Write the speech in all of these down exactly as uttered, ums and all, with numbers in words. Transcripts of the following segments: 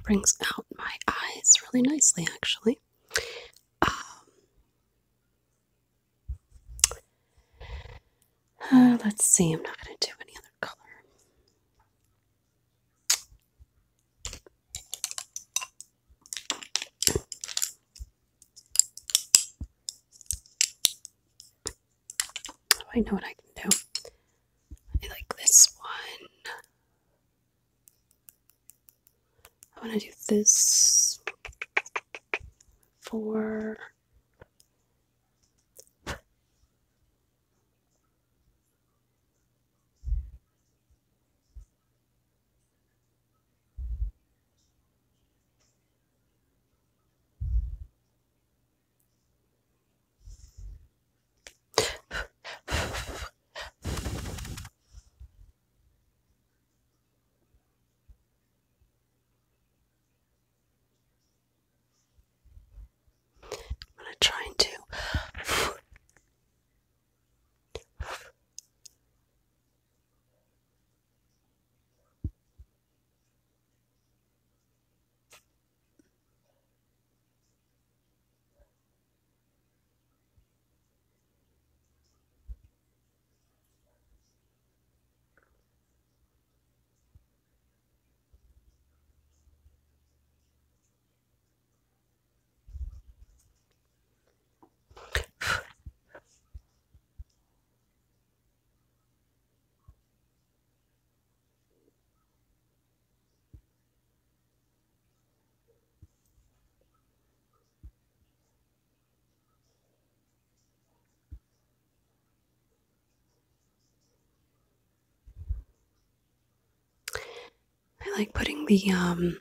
brings out my eyes really nicely, actually. Um, uh, let's see, I'm not going to do any other color. Oh, I know what I can do. I like this one. I want to do this for... I'm going to try and do... I like putting the um,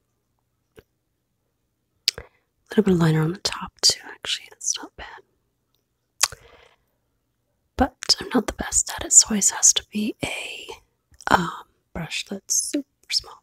little bit of liner on the top too, actually. That's not bad. But I'm not the best at it, so it has to be a um, brush that's super small.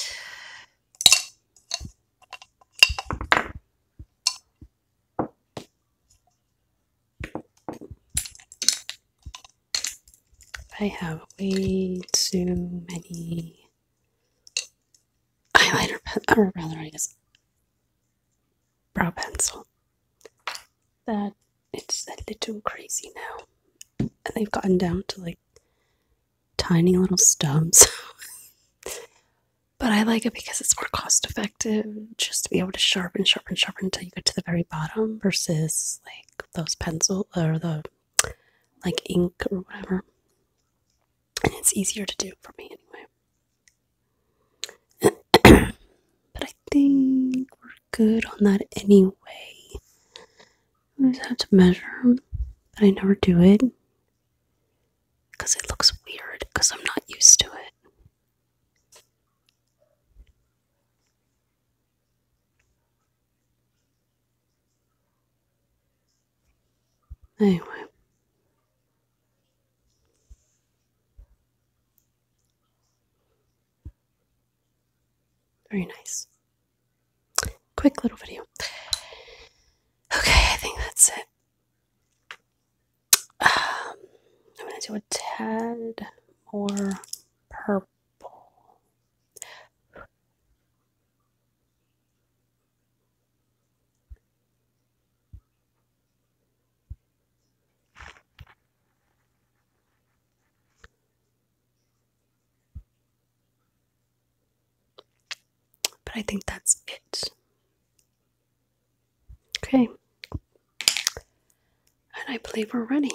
I have way too many eyeliner pen, or rather, I guess, brow pencil. That it's a little crazy now. And they've gotten down to like tiny little stubs. But I like it because it's more cost effective just to be able to sharpen, sharpen, sharpen until you get to the very bottom versus like those pencil or the like ink or whatever. And it's easier to do for me anyway. But I think we're good on that anyway. I just have to measure, but I never do it because it looks weird because I'm not used to it. Anyway. Very nice. Quick little video. Okay, I think that's it. Um, I'm going to do a tad more purple. But I think that's it. Okay. And I believe we're ready.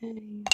Okay.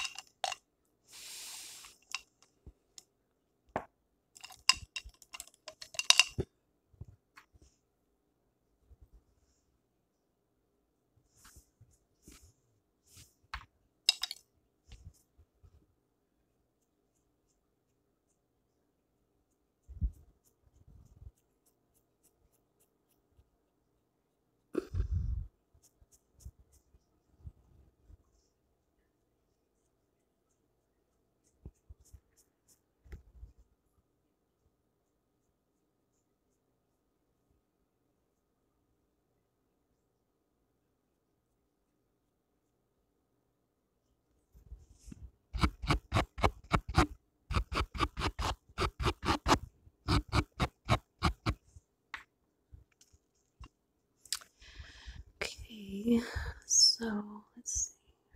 Okay, so let's see.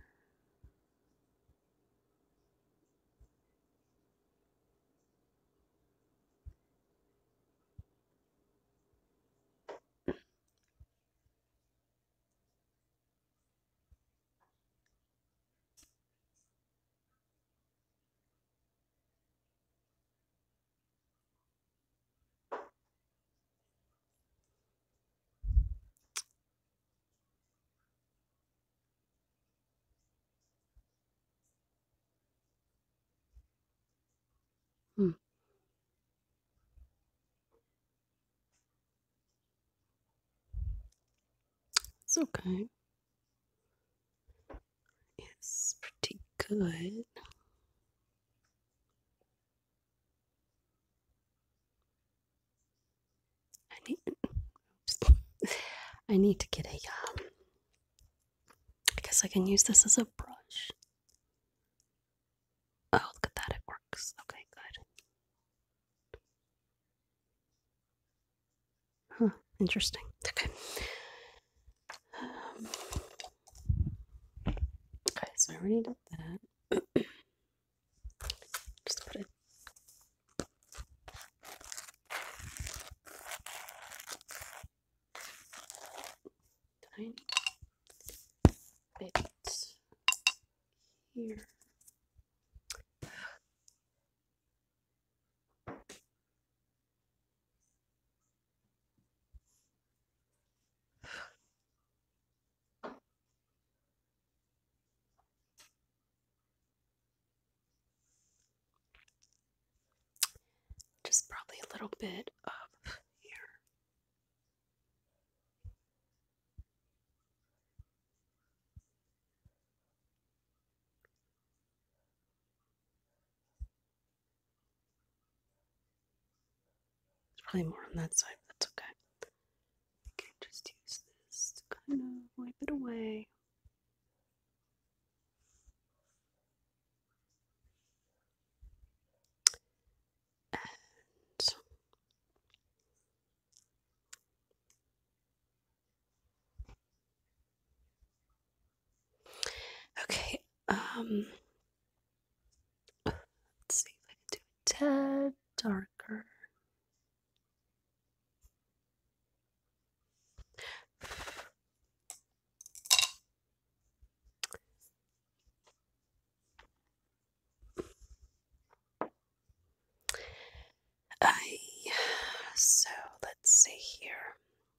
Hmm. It's okay. It's pretty good. I need, I need to get a, um, I guess I can use this as a brush. Oh, look at that, it works. Okay, good. Huh, interesting. Okay. Um, okay, so I already did that. Just put it. Tiny bit here. Just probably a little bit of here. There's probably more on that side, but that's okay. I can just use this to kind of wipe it away. And okay, um, let's see if I can do a tad darker. I, so let's see here.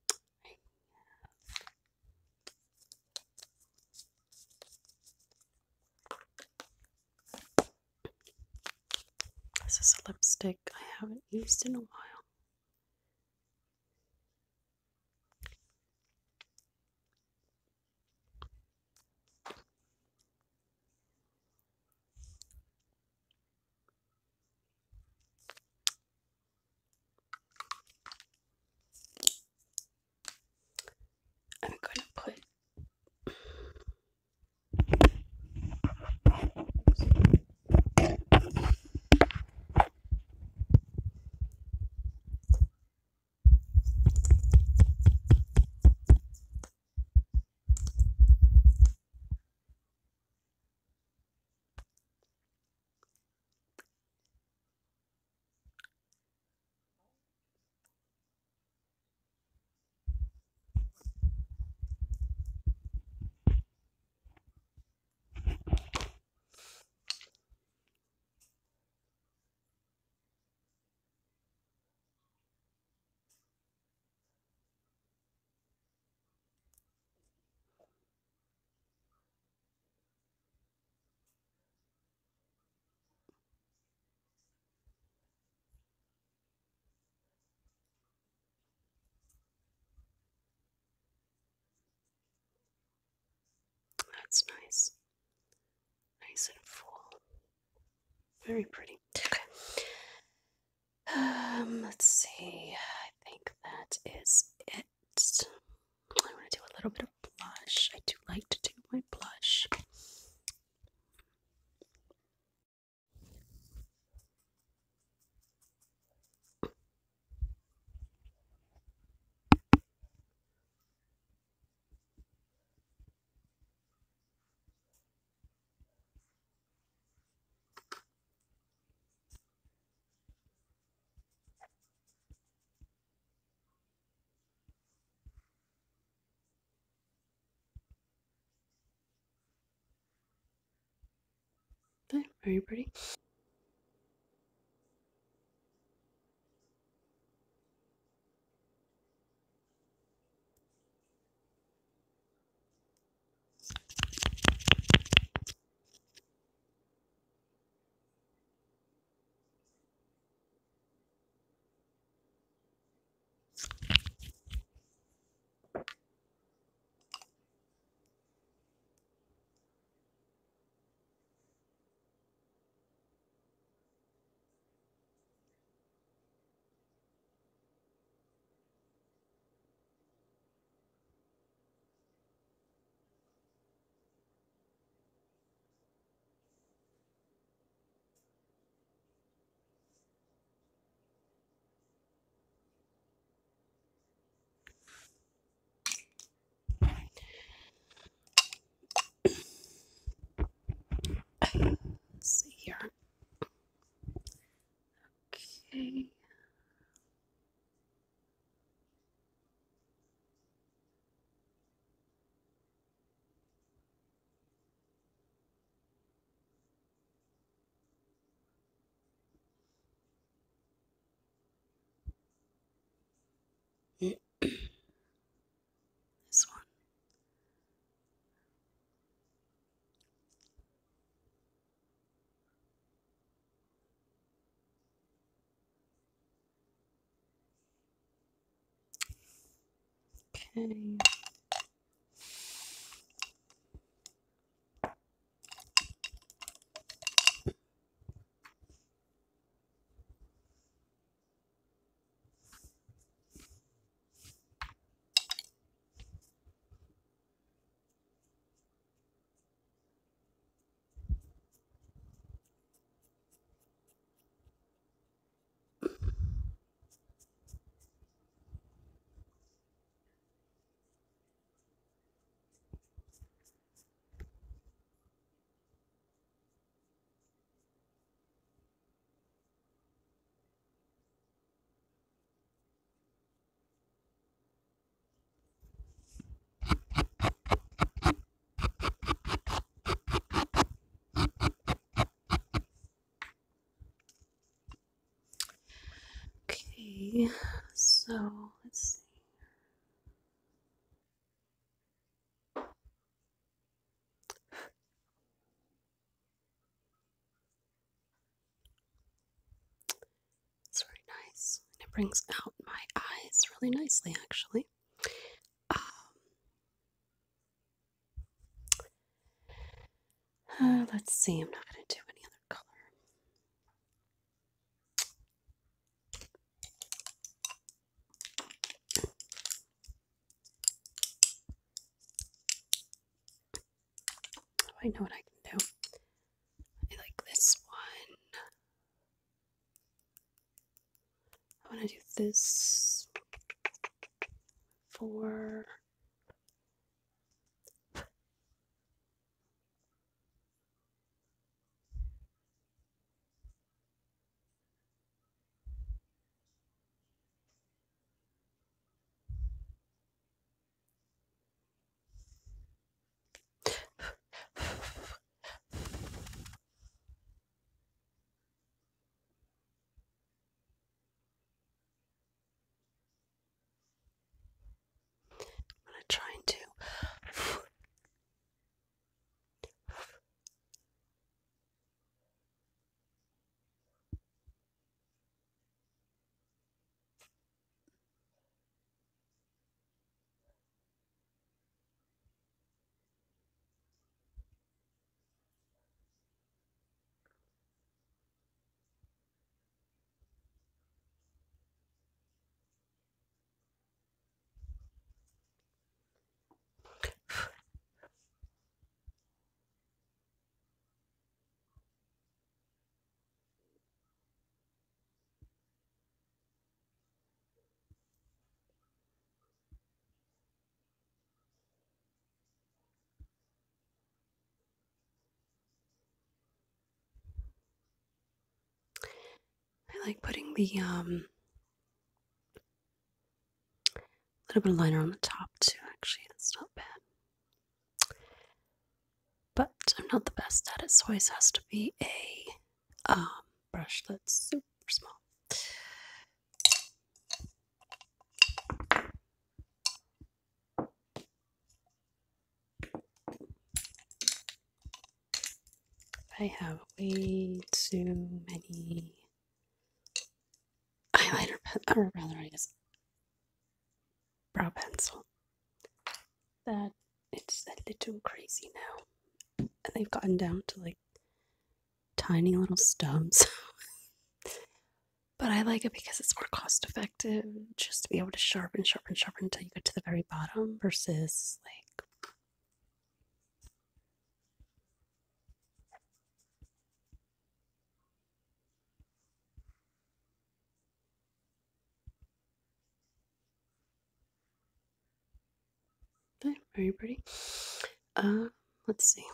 This is a lipstick I haven't used in a while. I'm going to put That's nice. Nice and full. Very pretty. Okay. Um, let's see. I think that is it. I want to do a little bit of blush. I do like to do my blush. Okay, very pretty. Let's see here. Okay. This one. Okay. Okay. So let's see. It's very nice. And it brings out my eyes really nicely, actually. Um, uh, let's see. I'm not going to do any other color. Oh, I know what I can do. I like this one. I want to do this for I like putting the um little bit of liner on the top too. Actually, that's not bad. But I'm not the best at it, so it has to be a um, brush that's super small. I have way too many eyeliner pen, or rather, I guess, brow pencil, that it's a little crazy now. And they've gotten down to like tiny little stubs. But I like it because it's more cost effective just to be able to sharpen, sharpen, sharpen until you get to the very bottom versus like very pretty. Uh, let's see.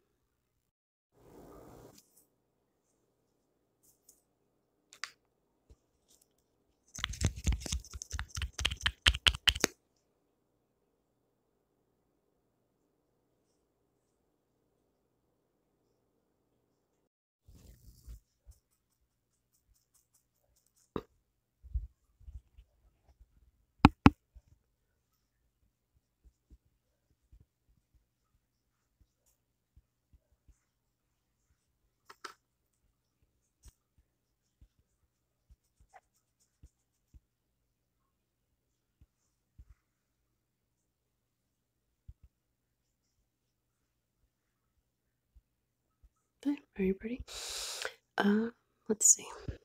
Very pretty. Uh, let's see.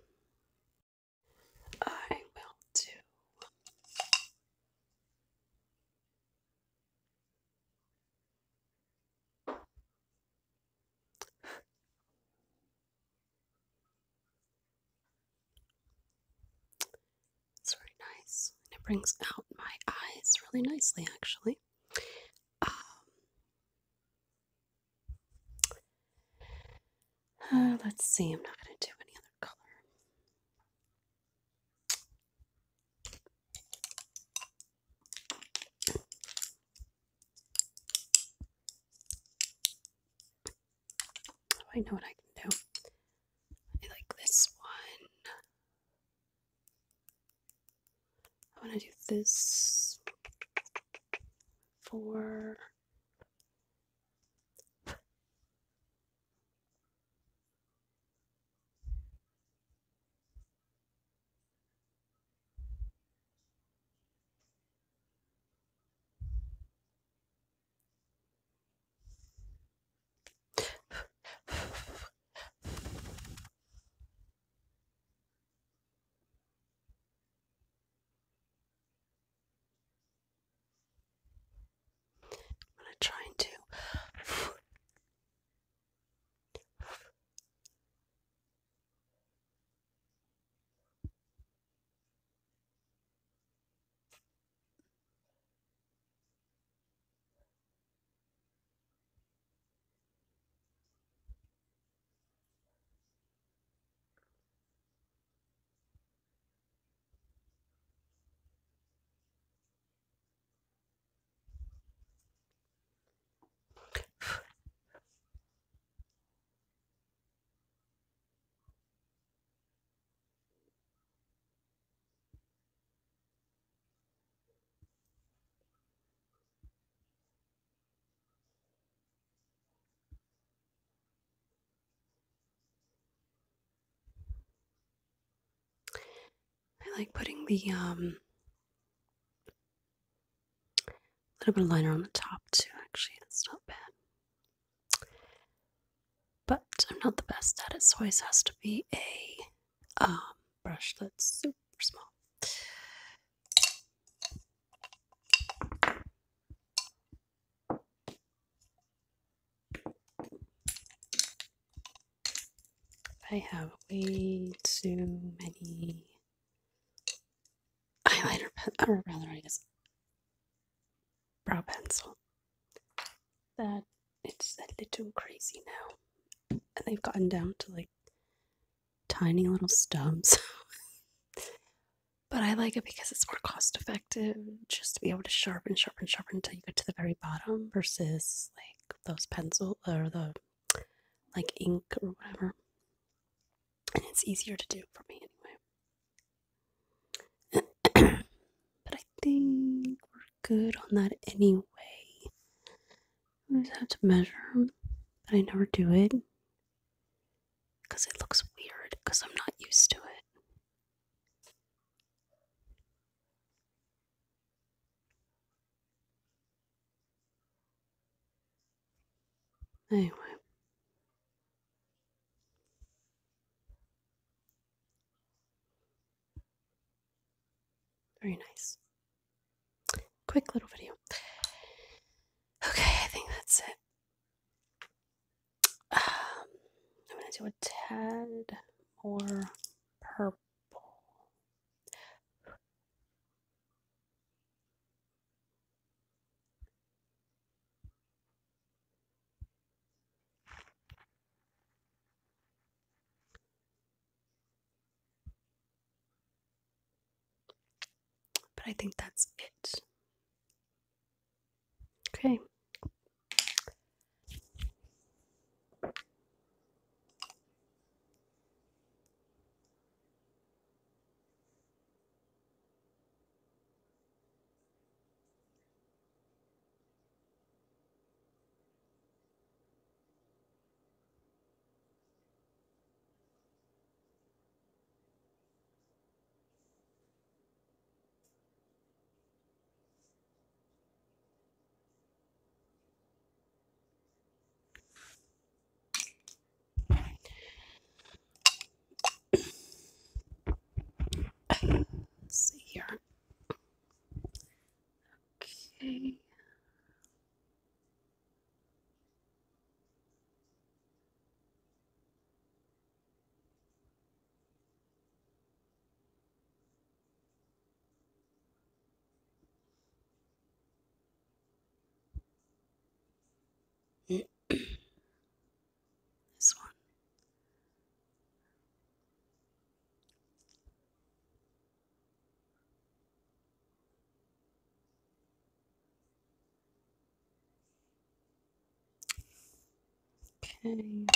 I will do. It's very nice. And it brings out my eyes really nicely, actually. Um, uh, let's see. I'm not going to do any other color. Oh, I know what I can do. I like this one. I want to do this for. I'm going to try and do. I like putting the um little bit of liner on the top too. Actually, that's not bad. But I'm not the best at it, so it has to be a um, brush that's super small. I have way too many eyeliner pen, or rather, I guess, brow pencil, that it's a little crazy now. And they've gotten down to like tiny little stubs. But I like it because it's more cost effective just to be able to sharpen, sharpen, sharpen until you get to the very bottom versus like those pencil or the like ink or whatever. And it's easier to do for me anyway. But I think we're good on that anyway. I just have to measure, but I never do it because it looks weird because I'm not used to it. Anyway. Very nice. Quick little video. Okay, I think that's it. Um, I'm going to do a tad more purple. But I think that's it. Okay. Let's see here. Okay. This one. Okay.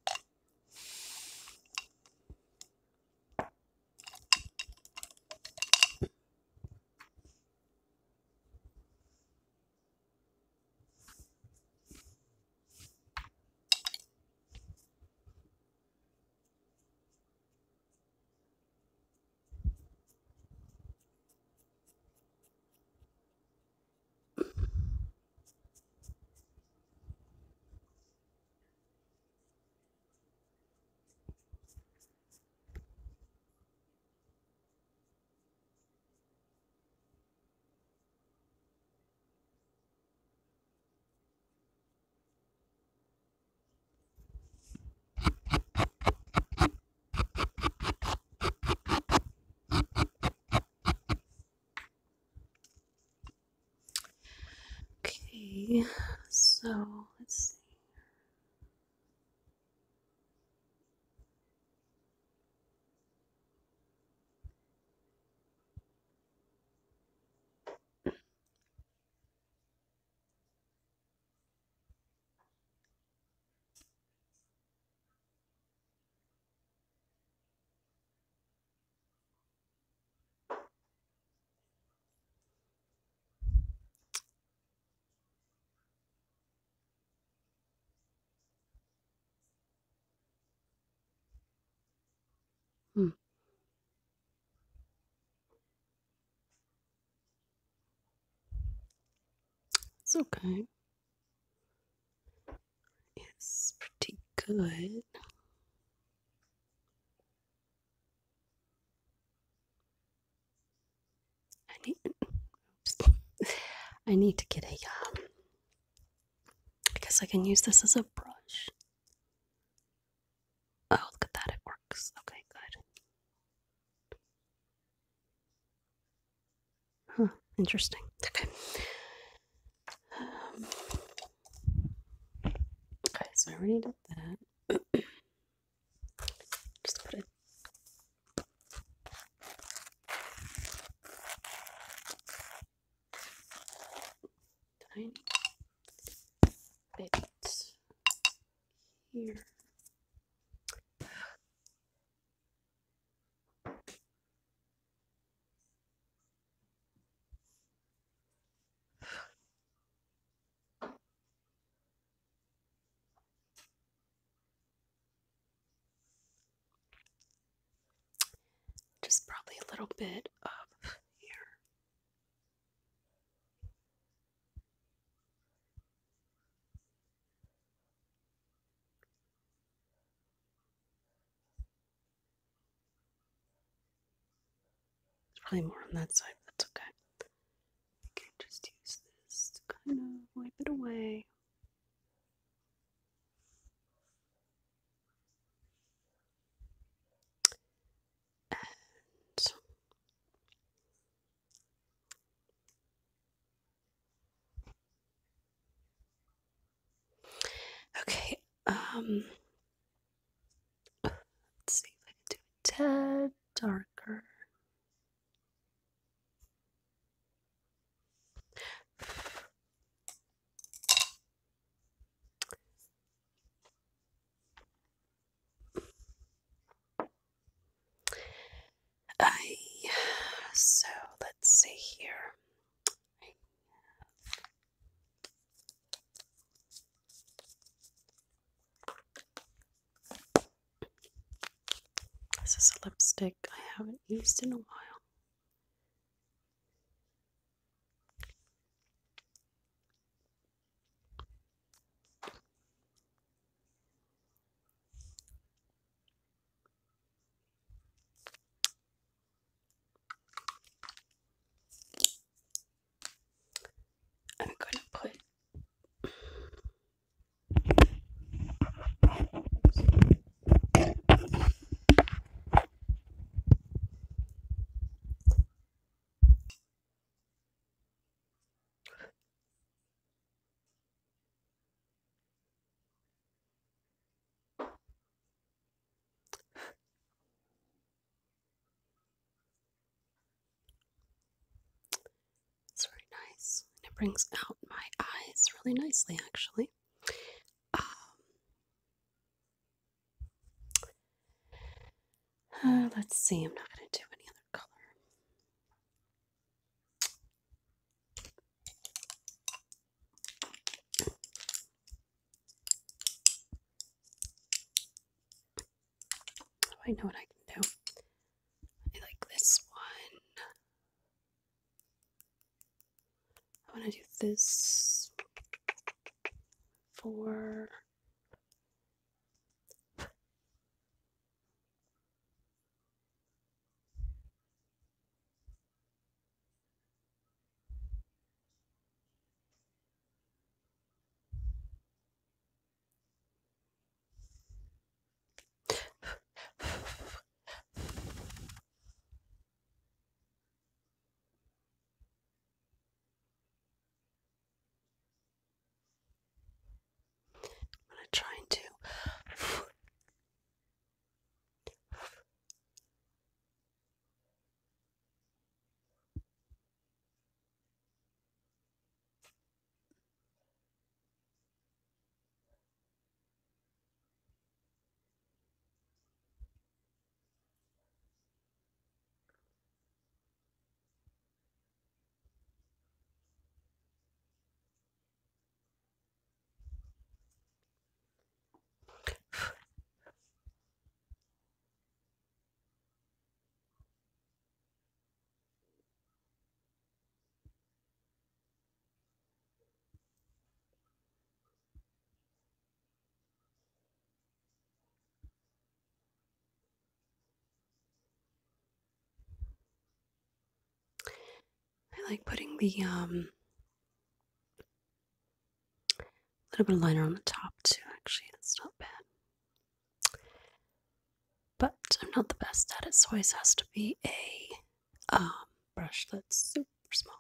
Okay. So let's see. Hmm. It's okay. It's pretty good. I need, oops. I need to get a, um, I guess I can use this as a brush. Oh, look at that, it works. Okay, good. Huh, interesting. Okay. Um, okay, so I already did that. Just put it. tiny bit here. Just probably a little bit of here. There's probably more on that side, but that's okay. I can just use this to kind of wipe it away. And okay, um, let's see if I can do a tad darker. I, so let's see here. This is a lipstick I haven't used in a while. I'm going to put it's very nice. And it brings out my eyes really nicely, actually. Um, uh, let's see, I'm not going to do any other color. Oh, I know what I can do. I like this one. I want to do this for I'm going to try and do I like putting the um little bit of liner on the top too, actually. That's not bad. But I'm not the best at it, so it has to be a um, brush that's super small.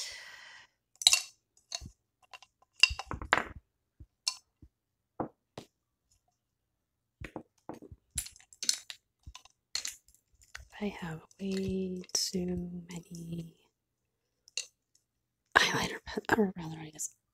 I have way too many eyeliner pen, or rather, I guess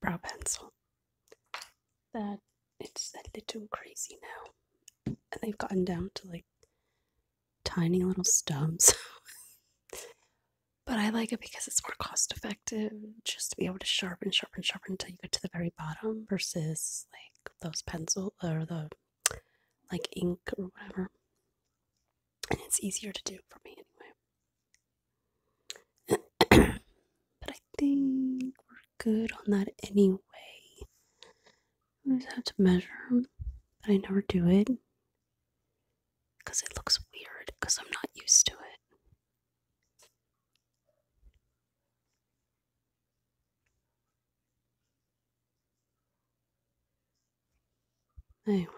brow pencil that it's a little crazy now. And they've gotten down to like tiny little stubs. But I like it because it's more cost effective just to be able to sharpen, sharpen, sharpen until you get to the very bottom versus like those pencil or the like ink or whatever. And it's easier to do for me anyway. But I think we're good on that anyway. I just have to measure, but I never do it because it looks weird because I'm not used to it. Anyway,